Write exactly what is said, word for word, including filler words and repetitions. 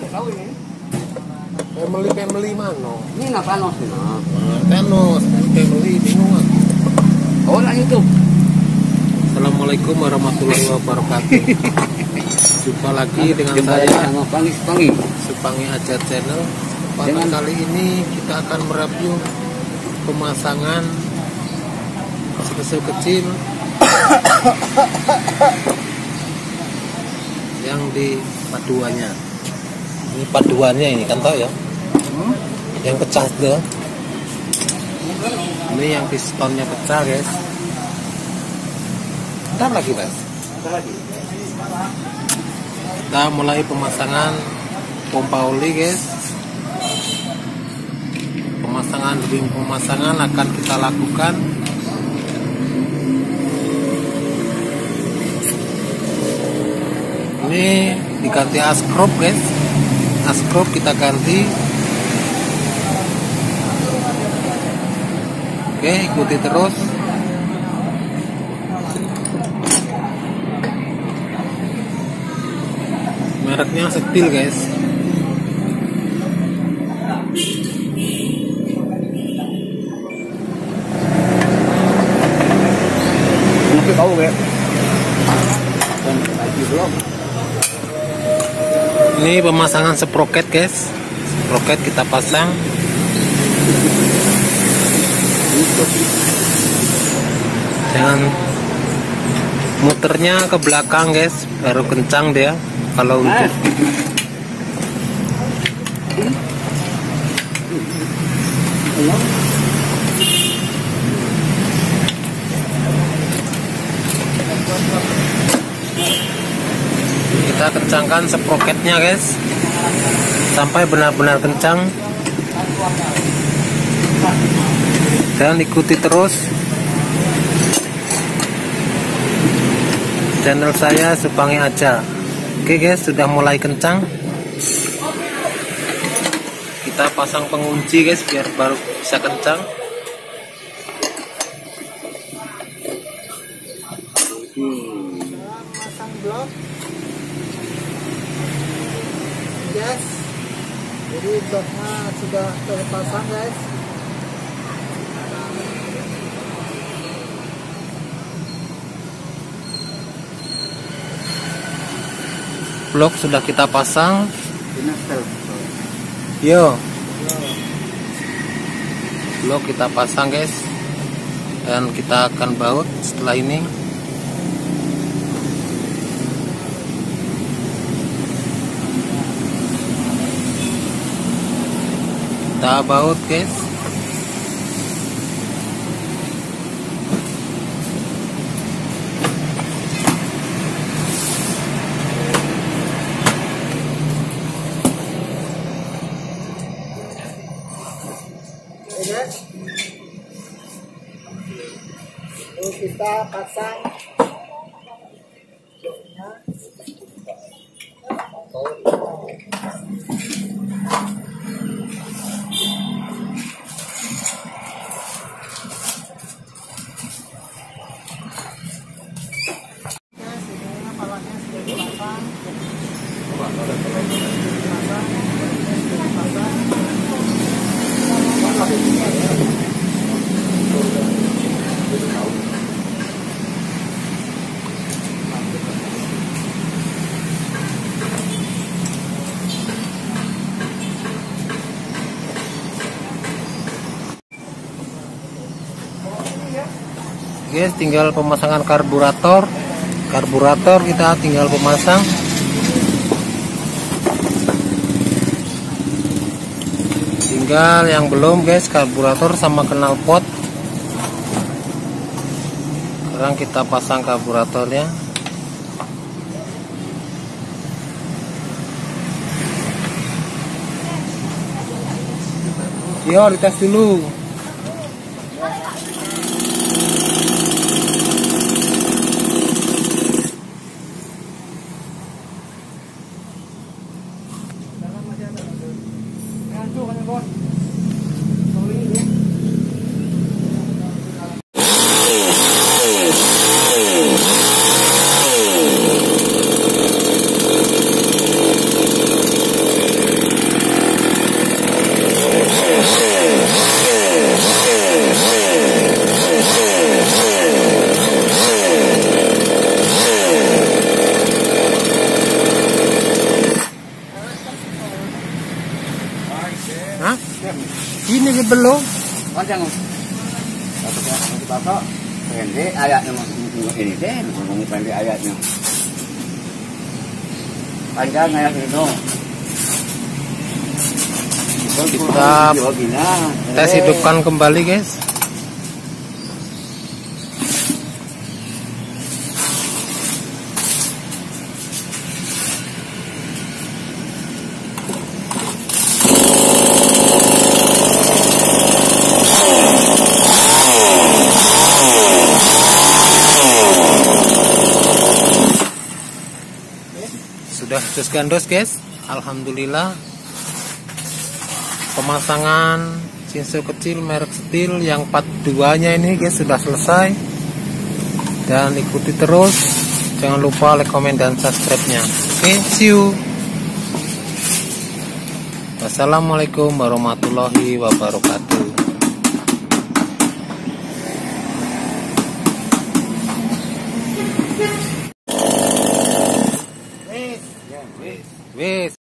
Family family mana? Ini nggak panos nih. Panos, family bingung. Oh, lah YouTube. Assalamualaikum warahmatullahi wabarakatuh. Jumpa lagi dengan saya sama Pangi Pangi. Supangi Aja Channel. Pada dengan... kali ini kita akan mereview pemasangan kecil-kecil yang di paduannya. Ini paduannya ini kan tau ya? Hmm? Yang pecah tuh. Ini yang pistonnya pecah, guys. Bentar lagi, guys. Bentar lagi. Kita mulai pemasangan pompa oli, guys. Pemasangan ring pemasangan akan kita lakukan. Ini diganti askrop, guys. Askrop kita ganti. Oke, ikuti terus. Mereknya Steel, guys. Mungkin tahu, guys. Ini pemasangan sprocket, guys. Sprocket kita pasang. Jangan muternya ke belakang, guys, baru kencang dia. Kalau untuk kita kencangkan sprocketnya, guys, sampai benar-benar kencang, dan ikuti terus channel saya Supangi Aja. Oke, guys, sudah mulai kencang. Kita pasang pengunci, guys, biar baru bisa kencang. Pasang blok. Yes, jadi bloknya sudah terpasang, guys. Blok sudah kita pasang. Yo, blok kita pasang, guys, dan kita akan baut setelah ini. Kita baut, guys. Oke, guys. Lalu kita pasang bloknya. Guys, tinggal pemasangan karburator. Karburator kita tinggal pemasang. Tinggal yang belum, guys, karburator sama knalpot. Sekarang kita pasang karburatornya. Yo, dites dulu. Ini dia belum. Panjang. Satu kali satu batok. Pendek ayatnya ini deh, ngomong pendek ayatnya. Panjang ayatnya itu. Kita tes hidupkan kembali, guys. Sudah terus gandos, guys. Alhamdulillah. Pemasangan cincin kecil merek Steel yang part dua nya ini, guys, sudah selesai. Dan ikuti terus. Jangan lupa like, komen, dan subscribe-nya. Oke, see you. Wassalamualaikum warahmatullahi wabarakatuh. Wes.